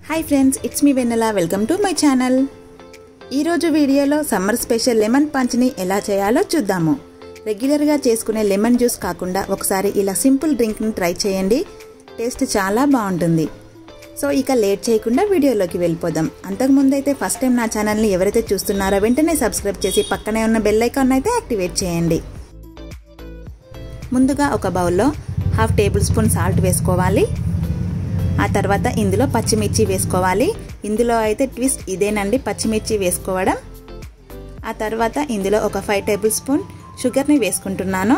High friends, it's me Vennela. Welcome to my channel. ఈ రోజు వీడియోలో సమ్మర్ స్పెషల్ లెమన్ పంచ్ ని ఎలా చేయాలో చూద్దాము. రెగ్యులర్ గా చేసుకునే లెమన్ జ్యూస్ కాకుండా ఒకసారి ఇలా సింపుల్ డ్రింక్ ని ట్రై చేయండి. టేస్ట్ చాలా బాగుంటుంది. సో ఇక లేట్ చేయకుండా వీడియోలోకి వెళ్ళిపోదాం. అంతకు ముందు అయితే ఫస్ట్ టైం నా ఛానల్ ని ఎవరైతే చూస్తున్నారో వెంటనే సబ్స్క్రైబ్ చేసి పక్కనే ఉన్న బెల్ ఐకాన్ అయితే యాక్టివేట్ చేయండి. ముందుగా ఒక బౌల్లో 1/2 టేబుల్ స్పూన్ సాల్ట్ వేసుకోవాలి. ఆ తర్వాత ఇందులో పచ్చిమిర్చి వేసుకోవాలి. ఇందులో అయితే ట్విస్ట్ ఇదేనండి, పచ్చిమిర్చి వేసుకోవడం. ఆ తర్వాత ఇందులో ఒక 5 టేబుల్ స్పూన్ షుగర్ని వేసుకుంటున్నాను.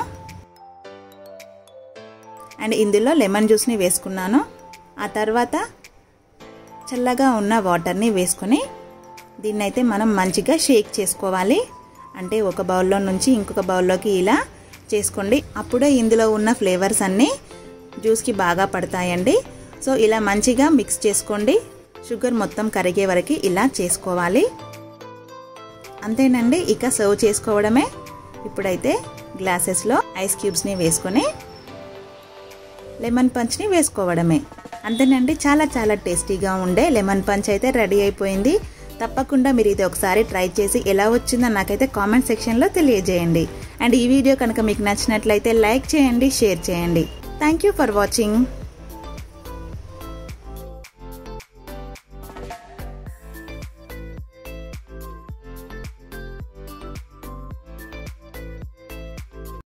అండ్ ఇందులో లెమన్ జ్యూస్ని వేసుకున్నాను. ఆ తర్వాత చల్లగా ఉన్న వాటర్ని వేసుకొని దీన్నైతే మనం మంచిగా షేక్ చేసుకోవాలి. అంటే ఒక బౌల్లో నుంచి ఇంకొక బౌల్లోకి ఇలా చేసుకోండి. అప్పుడే ఇందులో ఉన్న ఫ్లేవర్స్ అన్నీ జ్యూస్కి బాగా పడతాయండి. సో ఇలా మంచిగా మిక్స్ చేసుకోండి. షుగర్ మొత్తం కరిగే వరకు ఇలా చేసుకోవాలి. అంతేనండి, ఇక సర్వ్ చేసుకోవడమే. ఇప్పుడైతే గ్లాసెస్లో ఐస్ క్యూబ్స్ని వేసుకొని లెమన్ పంచ్ని వేసుకోవడమే. అంతేనండి, చాలా చాలా టేస్టీగా ఉండే లెమన్ పంచ్ అయితే రెడీ అయిపోయింది. తప్పకుండా మీరు ఇది ఒకసారి ట్రై చేసి ఎలా వచ్చిందో నాకైతే కామెంట్ సెక్షన్లో తెలియజేయండి. అండ్ ఈ వీడియో కనుక మీకు నచ్చినట్లయితే లైక్ చేయండి, షేర్ చేయండి. Thank you for watching.